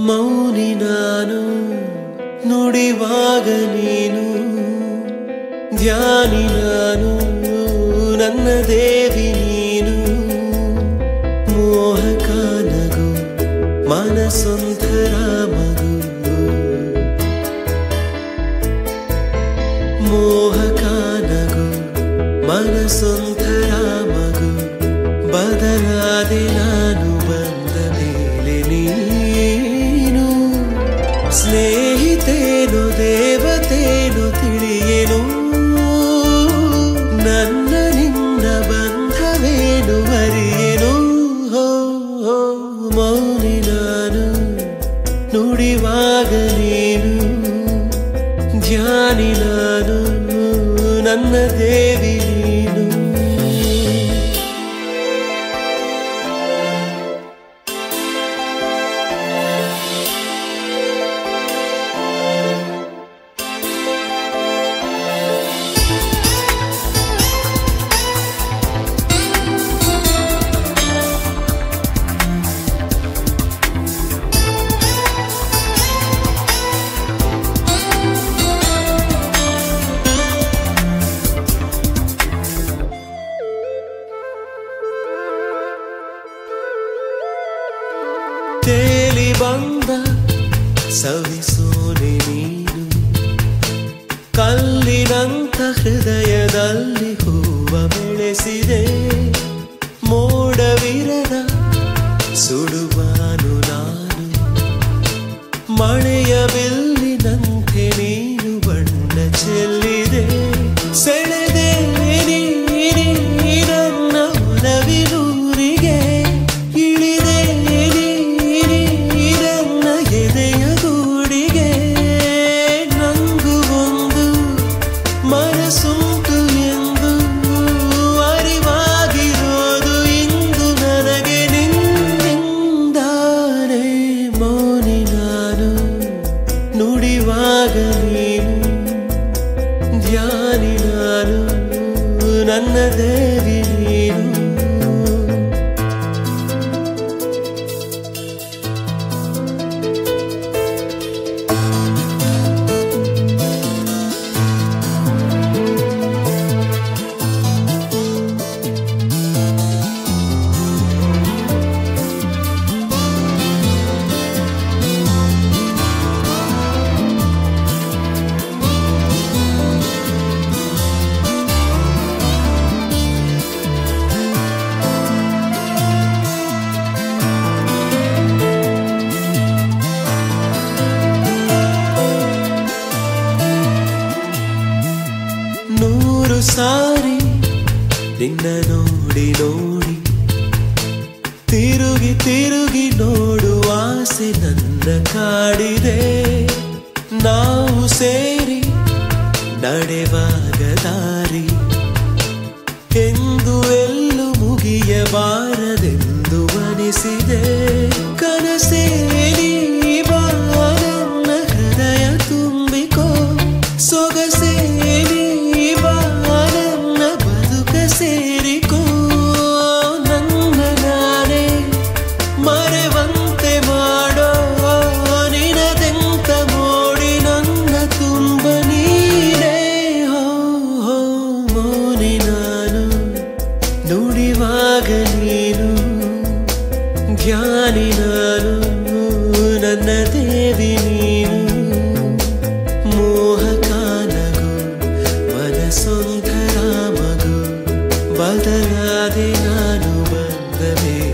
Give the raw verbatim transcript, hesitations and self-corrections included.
ಮೌನಿ ನಾನು ನುಡಿವಾಗ ನೀನು ಧ್ಯಾನಿ ನಾನು ನನ್ನ ದೇವಿ ನೀನು ಮೋಹಕ ನಗು ಮನಸೊಂಥರ ಮಗು ಮೋಹಕ ನಗು ಮನಸೊಂಥರ ಮಗು ಬದಲಾದೆ ನಾನು ಬಂದ ಮೇಲೆ ನೀನು ಸ್ನೇಹಿತೇನು ದೇವತೇನು ತಿಳಿಯೇನು ನನ್ನ ನಿನ್ನ ಬಂಧವೇನು ಅರಿಯೇನು ಮೌನಿ ನಾನು ನುಡಿವಾಗ ನೀನು ಧ್ಯಾನಿ ನಾನು ನನ್ನ ದೇವಿ ನೀನು ತೇಲಿ ಬಂದ ಸವಿಸೋನೆ ನೀನು ಕಲ್ಲಿನಂಥ ಹೃದಯದಲ್ಲಿ ಹೂವ ಬೆಳೆಸಿದೆ ಮೋಡವಿರದ ಸುಡುವಾನು ನಾನು ಮಳೆಯ ಬಿಲ್ಲಿನಂತೆ ನೀನು ಬಣ್ಣ ಚೆಲ್ಲಿದೆ ಸೆಳೆದೆ ನನ್ನ ಒಲವಿನೂರಿಗೆ ಇಳಿದೆ ನನ್ನ ಎದೆಯ ಗೂಡಿಗೆ ನಂಗು ಒಂದು ಮನಸ್ಸುಂಟು ಎಂದು ಅರಿವಾಗಿರೋದು ಇಂದು ನನಗೆ ನಿನ್ನಿಂದಾನೆ ಮೌನಿ ನಾನು ನುಡಿವಾಗ ನೀನು ಧ್ಯಾನಿ ನಾನು ನನ್ನ ದೇವಿ ನೀನು ನೂರು ಸಾರಿ ನಿನ್ನ ನೋಡಿ ನೋಡಿ ತಿರುಗಿ ತಿರುಗಿ ನೋಡುವ ಆಸೆ ನನ್ನ ಕಾಡಿದೆ ನಾವು ಸೇರಿ ನಡೆವಾಗ ದಾರಿ ಎಂದು ಎಲ್ಲೂ ಮುಗಿಯಬಾರದೆಂದು ಅನಿಸಿದೆ ಕನಸೇರಿ ಬಾ ನನ್ನ ಹೃದಯ ತುಂಬಿಕೋ ಸೊಗಸೇರಿ ನನ್ನ ಬದುಕ ಸೇರಿಕೋ ನನ್ನ ನಾನೇ ಮರೆವಂತೆ ಮಾಡೋ ನಿನದೆಂತ ಮೋಡಿ ನನ್ನ ತುಂಬ ನೀನೇ ಹೋ ಹೋ ಮೌನಿ ನಾನು ನುಡಿವಾಗ ನೀನು ಧ್ಯಾನಿ ನಾನು ನನ್ನ ದೇವಿ ನೀನು ಮೋಹಕ ನಗು ಮನಸೊಂಥರ ಮಗು ಬದಲಾದೆ ನಾನು ಬಂದ ಮೇಲೆ